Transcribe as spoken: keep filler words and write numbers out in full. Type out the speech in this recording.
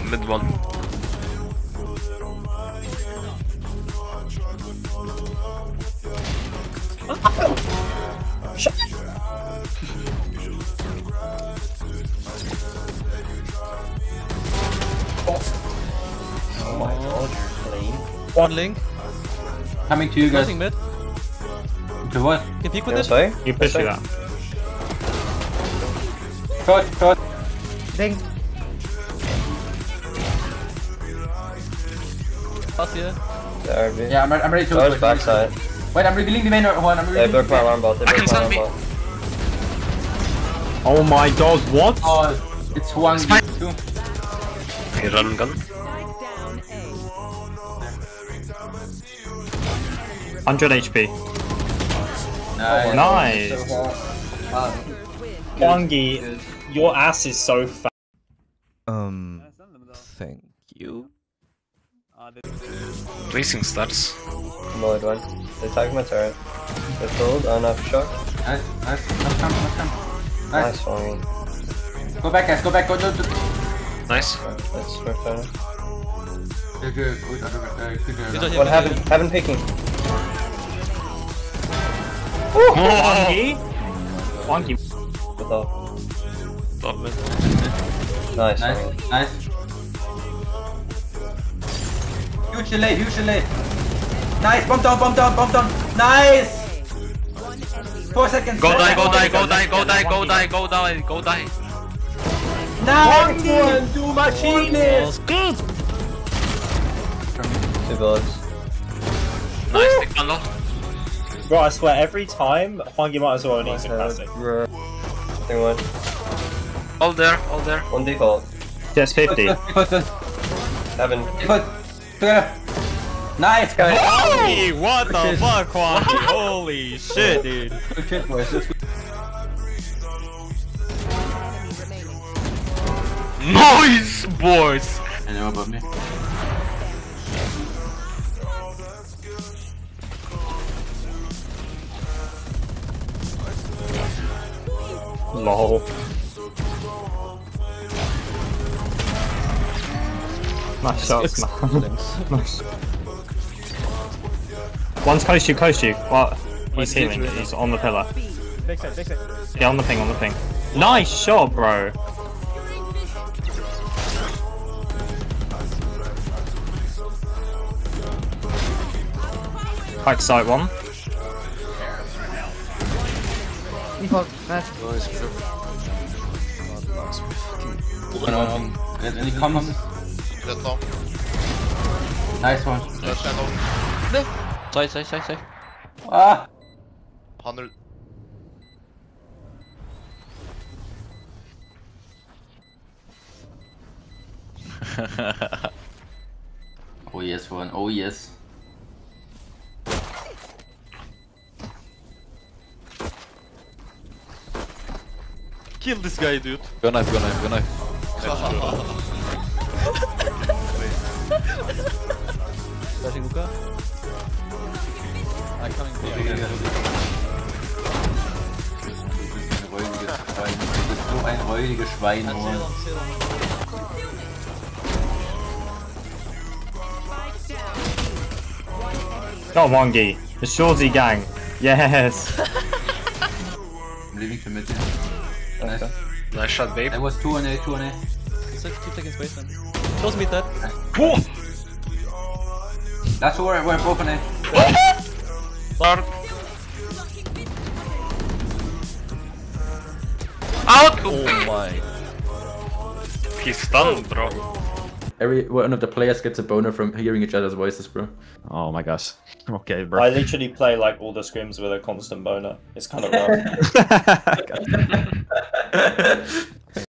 Mid one. Oh my god, you're clean. One link. Coming to you guys. Closing mid. To what? Can peek with Yeah, it. sorry? You push it out. Short, short. Ding. Pass here. The R B. Yeah, I'm, I'm ready to George backside. Wait, I'm revealing the main one. I'm They revealing broke the my main. alarm bot. They I broke can my stun alarm me. bot. Oh my god, what? Oh, it's one v two. Okay, run gun. one hundred H P. Nice. Nice. Wangi, your ass is so fat. Um, thank you. Racing starts. Mollied one. They tagged my turret. They pulled. Oh no, shock. Nice, nice. Let's come, let's come. Nice Nice. one. Go back, guys. Go back. Go, go, go. Nice. Let's smoke down. Good, good. Good, uh, good, Good uh, job, What yeah. happened? Haven't picking. Wangi? Wangi. With all. Top mid. Nice. Nice, Wangi. nice. Huge delay, huge delay. Nice, bomb down, bomb down, bomb down. Nice! Four seconds. Go die, go die, go die, go die, go die, go die, go die. Nice one, two machines. Good. Two bullets. Nice, take one low. Bro, I swear, every time, Wangi might as well need some classic. Thing one. All there, all there. One default. Just fifty. Heaven. Nice, guys. Hey, what the fuck, Wangi? Holy shit, dude. Good shit, boys. Let's go. Nice, boys. I know about me. Lol. Nice shots, man. Nice. One's close to you, close to you. What? He's healing. He's on the pillar. Big set, big set. Yeah, on the ping, on the ping. Nice shot, bro. Back side one. Any comments? Dead long. Nice one. Dead shadow. Side, side, side, side. Ah! one hundred. Oh yes, one. Oh yes. Kill this guy, dude. Go knife, go knife, go knife. Flashing hookah. I'm coming to you. So ein räudiges Schwein. nur. Not Wangi. The Shawsy gang. Yes. I'm leaving to mid. Nice. Nice shot, babe. There was two on A, two on A. Keep taking space, man. Close meet that. That's where we're both on A. Start. Out! Oh my. He's stunned, bro. Every one of the players gets a boner from hearing each other's voices, bro. Oh my gosh. Okay, bro. I literally play like all the scrims with a constant boner. It's kind of rough.